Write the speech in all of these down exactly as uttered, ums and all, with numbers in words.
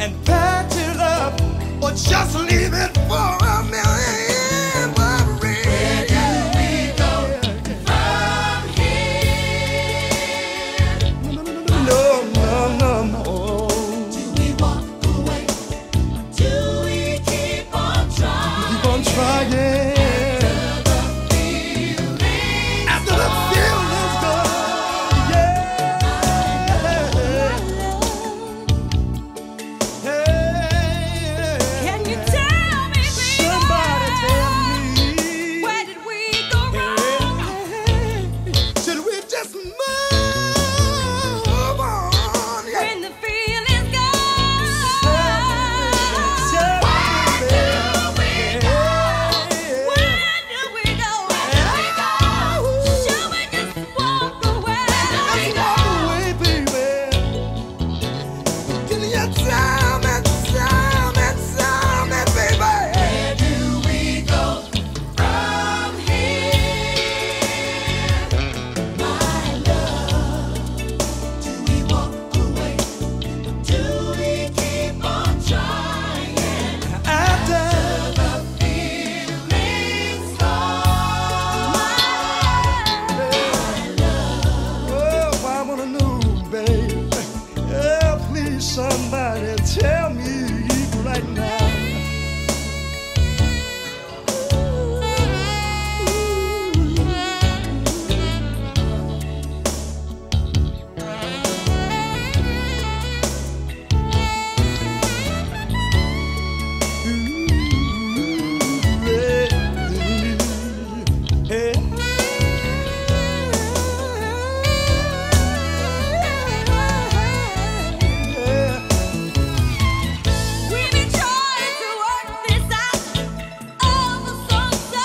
and patch it up, or just leave it for a million. Where do we go from here? No, no, no, no. Do we walk away? Do we keep on trying? Keep on trying. After the feeling's gone, yeah. Hey, Can you tell me, somebody tell me, where did we go wrong? should we just move on? Yeah. When the feeling's gone, Tell me, baby. where do we go? Should we just walk away? Just walk away, baby. Can you tell me, tell me, tell me, baby? Where do we go from here? My love, do we walk away? Do we keep on trying? After The feeling's gone. oh, I wanna know, baby. Yeah, please, somebody tell me right now. We've been trying to work this out over so, so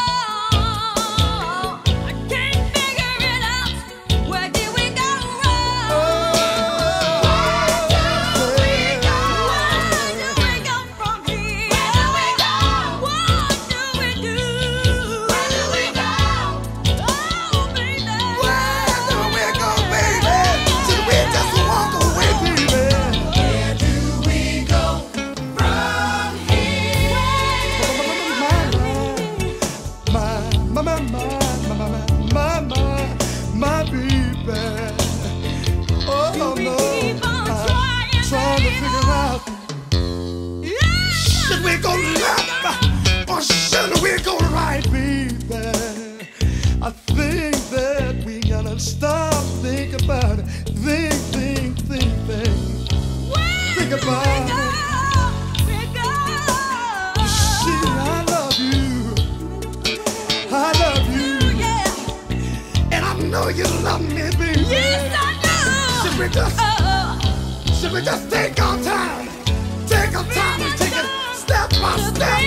long. I can't figure it out. Where did we go wrong? Where do we go? Where do we go from here? Where do we go? What do we do? Where do we go? Oh, baby. Where do we go, baby? Should we just walk away, baby? Where do we go from here? My, my, my, my, my, my, my, my, my baby. Oh, no, keep on I'm trying, trying to baby? figure out, should we go left or should we go right, baby? I think that we gotta stop, think about it, think, think, think, think, think about it. See, I love you, I love you, and I know you love me, baby. Should we just, should we just take our time, take our time and take it step by step,